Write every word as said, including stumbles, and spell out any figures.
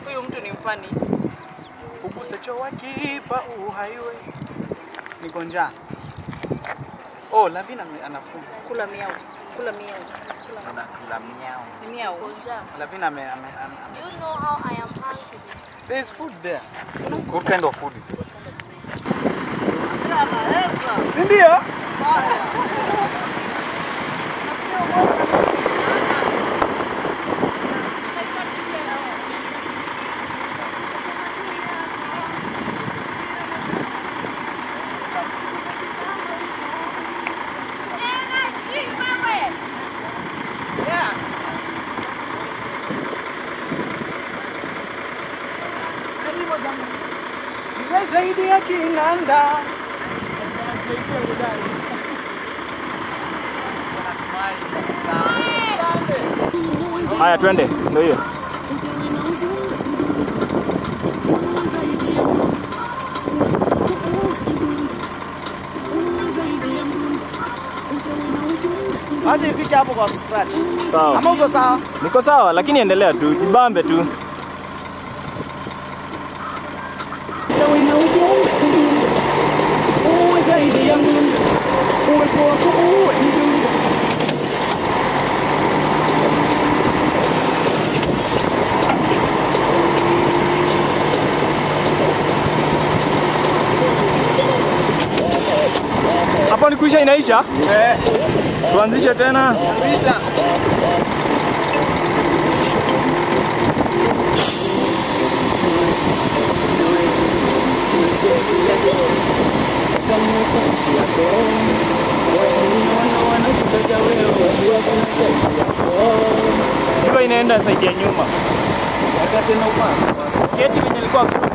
Huyu mtu ni mfani. Uguse chowa kipa uhaiwe. Niko njaa. Oh, Lavina anafunga. Kula miao. Kula miao. Kula Kula kula miao. Ni miao. Konja. Lavina ame ame. Do you know how I am hungry? There's food there. What kind of food? Ndio. Zaidi ya kinanda. Haya twende, ndio hiyo. Aje ifike hapo kwa scratch. Sawa. Ama uko sawa? Niko sawa lakini endelea tu, jibambe tu. Hapo ni kuisha inaisha? Eh. Tuanzishe tena. Anzisha. Sio inaenda side ya nyuma. Akasema kwa. Keti venye ilikuwa